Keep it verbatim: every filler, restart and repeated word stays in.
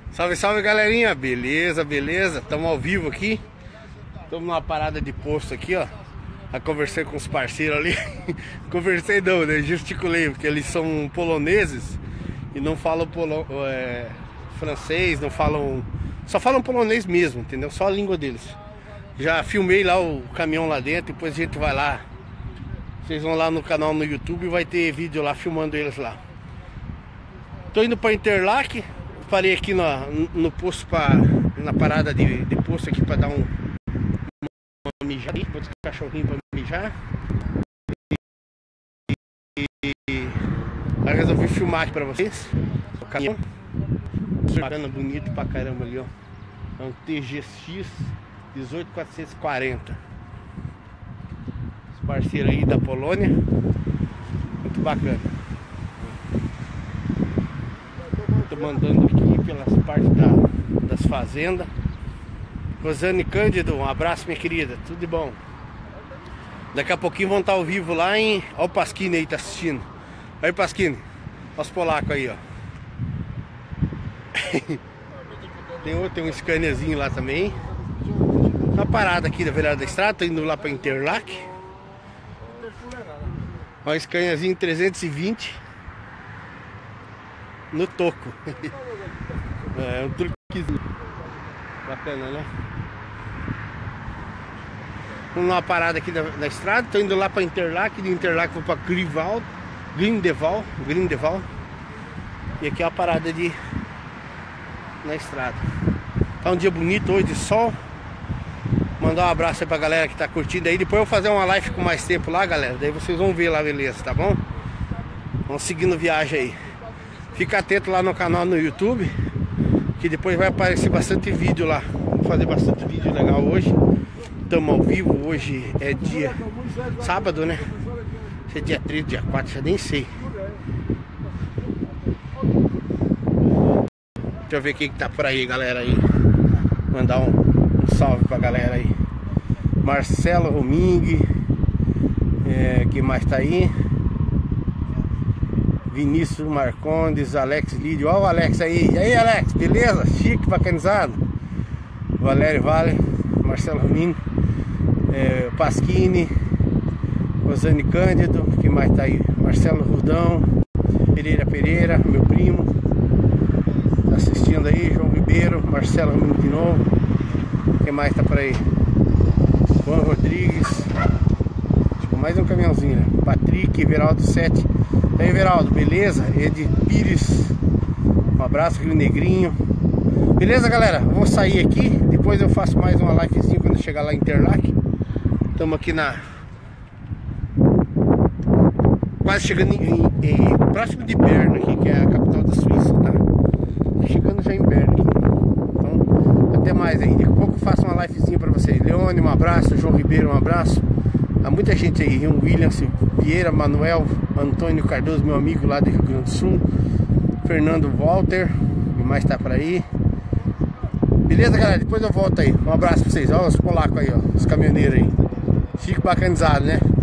Salve, salve, galerinha, beleza, beleza, estamos ao vivo aqui. Estamos numa parada de posto aqui, ó. Eu conversei com os parceiros ali. Conversei não, né, gesticulei, porque eles são poloneses e não falam polo, é, francês, não falam, só falam polonês mesmo, entendeu? Só a língua deles. Já filmei lá o caminhão lá dentro, depois a gente vai lá. Vocês vão lá no canal no YouTube e vai ter vídeo lá filmando eles lá. Tô indo para Interlaken. Parei aqui no, no posto pra, na parada de, de posto aqui para dar um uma mijar, botar o cachorrinho para mijar. E, e aí resolvi filmar aqui para vocês o caminhão. Bacana, bonito pra caramba ali, ó. É um T G X dezoito mil quatrocentos e quarenta. Os parceiros aí da Polônia. Muito bacana. Tô mandando aqui pelas partes da, das fazendas. Rosane Cândido, um abraço, minha querida, tudo de bom. Daqui a pouquinho vão estar ao vivo lá em... Olha o Pasquini aí, tá assistindo. Aí, Pasquini, olha os polacos aí, ó. Tem outro, tem um Scaniazinho lá também. Uma parada aqui da Beirada da Estrada, tô indo lá pra Interlaken. Olha o Scaniazinho trezentos e vinte. No toco. É um truquezinho. Bacana, né? Vamos numa parada aqui da, da estrada. Tô indo lá pra Interlaken. De Interlaken vou pra Grival, Grindeval, Grindeval. E aqui é a parada de na estrada. Tá um dia bonito hoje de sol. Mandar um abraço aí pra galera que tá curtindo aí. Depois eu vou fazer uma live com mais tempo lá, galera. Daí vocês vão ver lá, beleza, tá bom? Vamos seguindo viagem aí. Fica atento lá no canal no YouTube, que depois vai aparecer bastante vídeo lá. Vou fazer bastante vídeo legal hoje. Estamos ao vivo, hoje é dia sábado, né? Se é dia três, dia quatro, já nem sei. Deixa eu ver quem que tá por aí, galera aí. Mandar um, um salve pra galera aí. Marcelo Romingue, é, quem mais tá aí? Vinícius Marcondes, Alex Lídio. Olha o Alex aí. E aí, Alex, beleza? Chique, bacanizado. Valério Vale, Marcelo Rominho, é, Pasquini, Rosane Cândido. Quem mais tá aí? Marcelo Rudão, Pereira Pereira, meu primo. Tá assistindo aí, João Ribeiro, Marcelo Rominho de novo. Quem mais tá por aí? Juan Rodrigues. Mais um caminhãozinho, né? Patrick, Everaldo sete. E aí, Everaldo, beleza? Ed Pires, um abraço, Rio Negrinho. Beleza, galera? Eu vou sair aqui. Depois eu faço mais uma livezinha quando eu chegar lá em Interlaken. Estamos aqui na... quase chegando em, em, em... próximo de Berna aqui, que é a capital da Suíça, tá? Chegando já em Berna aqui. Então, até mais aí. Daqui a pouco eu faço uma livezinha pra vocês. Leone, um abraço. João Ribeiro, um abraço. Há muita gente aí, Rio William Vieira, Manuel, Antônio Cardoso, meu amigo lá do Rio Grande do Sul, Fernando Walter, e mais tá por aí. Beleza, galera? Depois eu volto aí. Um abraço pra vocês. Olha os polacos aí, ó, os caminhoneiros aí. Chico bacanizado, né?